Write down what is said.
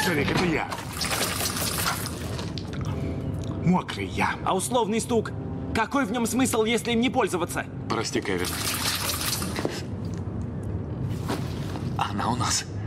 Шерик, это я. Мокрый я. А условный стук? Какой в нем смысл, если им не пользоваться? Прости, Кевин. Она у нас.